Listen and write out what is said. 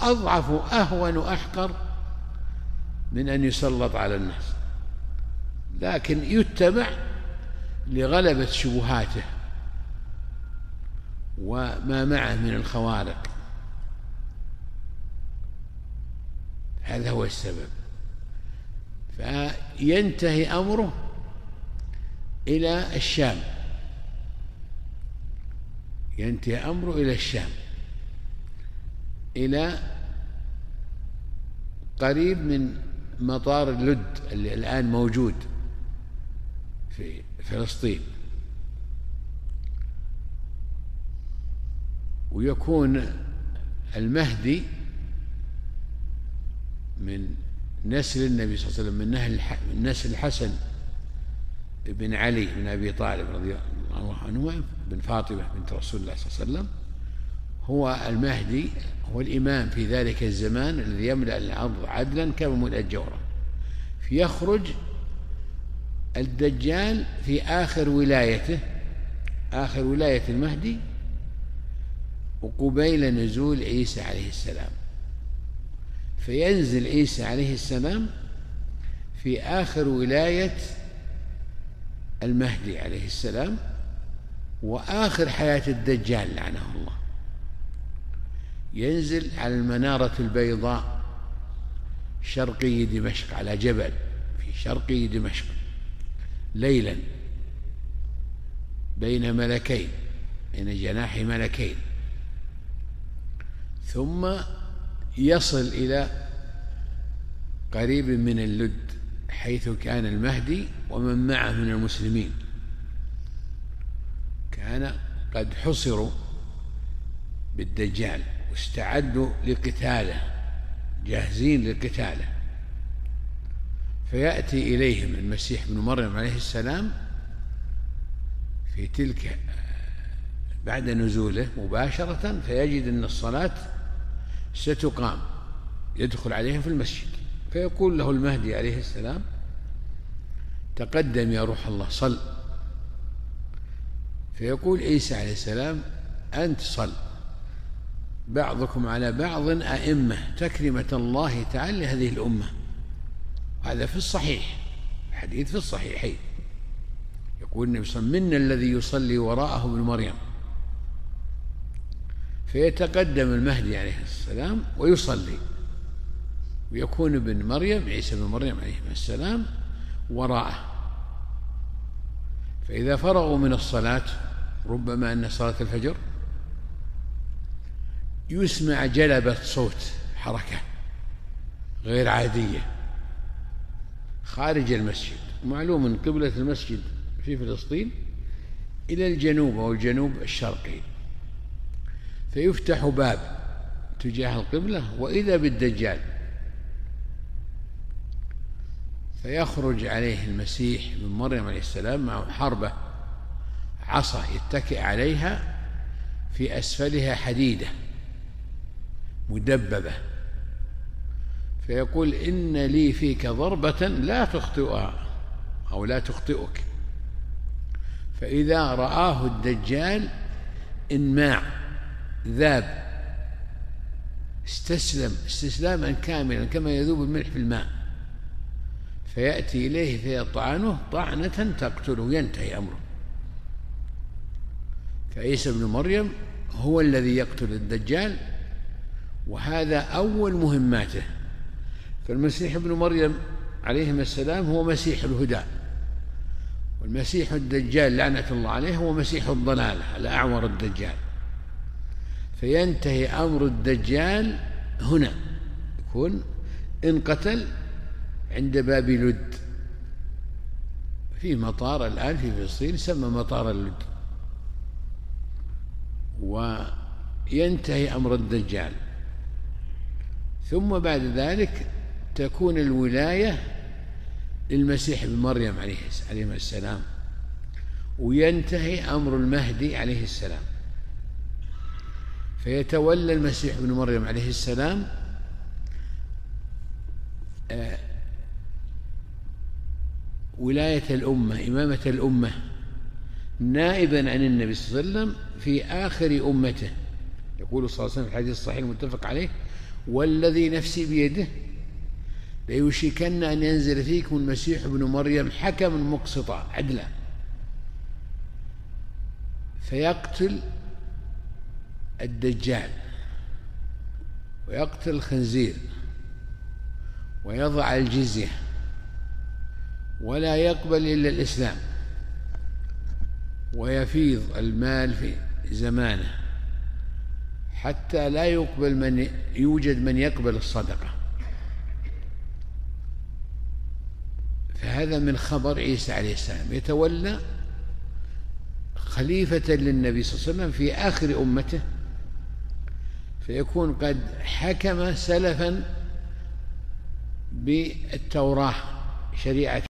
وأضعف أهون وأحقر من أن يسلط على الناس، لكن يتبع لغلبة شبهاته وما معه من الخوارق. هذا هو السبب. فينتهي أمره إلى الشام، ينتهي أمره إلى الشام، إلى قريب من مطار اللد اللي الآن موجود في فلسطين، ويكون المهدي من نسل النبي صلى الله عليه وسلم، من نسل الحسن بن علي بن أبي طالب رضي الله عنه بن فاطمة بنت رسول الله صلى الله عليه وسلم. هو المهدي، هو الإمام في ذلك الزمان الذي يملأ الأرض عدلا كملء الجورة. فيخرج الدجال في آخر ولايته، آخر ولاية المهدي، وقبيل نزول عيسى عليه السلام. فينزل عيسى عليه السلام في آخر ولاية المهدي عليه السلام، وآخر حياة الدجال لعنه الله. ينزل على المنارة البيضاء شرقي دمشق، على جبل في شرقي دمشق، ليلا بين ملكين، بين جناح ملكين، ثم يصل إلى قريب من اللد حيث كان المهدي ومن معه من المسلمين. كان قد حصروا بالدجال واستعدوا لقتاله، جاهزين لقتاله. فيأتي إليهم المسيح ابن مريم عليه السلام في تلك بعد نزوله مباشرة، فيجد أن الصلاة ستقام، يدخل عليهم في المسجد، فيقول له المهدي عليه السلام: تقدم يا روح الله، صل. فيقول عيسى عليه السلام: أنت صل، بعضكم على بعض أئمة، تكرمة الله تعالى لهذه الأمة. هذا في الصحيح، الحديث في الصحيحين، يقول النبي صلى الله عليه وسلم: منا الذي يصلي وراءه ابن مريم. فيتقدم المهدي عليه السلام ويصلي، ويكون ابن مريم عيسى بن مريم عليه السلام وراءه. فإذا فرغوا من الصلاة، ربما أن صلاة الفجر، يسمع جلبة صوت، حركة غير عادية خارج المسجد. معلوم أن قبلة المسجد في فلسطين إلى الجنوب أو الجنوب الشرقي، فيفتح باب تجاه القبلة وإذا بالدجال، فيخرج عليه المسيح بن مريم عليه السلام معه حربة، عصا يتكئ عليها، في أسفلها حديدة مدببة، فيقول: إن لي فيك ضربة لا تخطئها أو لا تخطئك. فإذا رآه الدجال انماع، ذاب، استسلم استسلاما كاملا كما يذوب الملح في الماء، فيأتي إليه فيطعنه طعنة تقتله، ينتهي أمره. فعيسى بن مريم هو الذي يقتل الدجال، وهذا أول مهماته. فالمسيح ابن مريم عليه السلام هو مسيح الهدى، والمسيح الدجال لعنة الله عليه هو مسيح الضلالة، الأعور الدجال. فينتهي أمر الدجال هنا، يكون انقتل عند باب لد، في مطار الآن في فلسطين يسمى مطار اللد، وينتهي أمر الدجال. ثم بعد ذلك تكون الولاية للمسيح ابن مريم عليه السلام، وينتهي أمر المهدي عليه السلام. فيتولى المسيح ابن مريم عليه السلام ولاية الأمة، إمامة الأمة، نائبا عن النبي صلى الله عليه وسلم في آخر أمته. يقول صلى الله عليه وسلم في الحديث الصحيح المتفق عليه: والذي نفسي بيده ليوشكن أن ينزل فيكم المسيح ابن مريم حكما مقسطا عدلا فيقتل الدجال ويقتل الخنزير ويضع الجزية ولا يقبل إلا الإسلام ويفيض المال في زمانه حتى لا يوجد من يقبل الصدقة. فهذا من خبر عيسى عليه السلام، يتولى خليفة للنبي صلى الله عليه وسلم في آخر أمته، فيكون قد حكم سلفا بالتوراة شريعة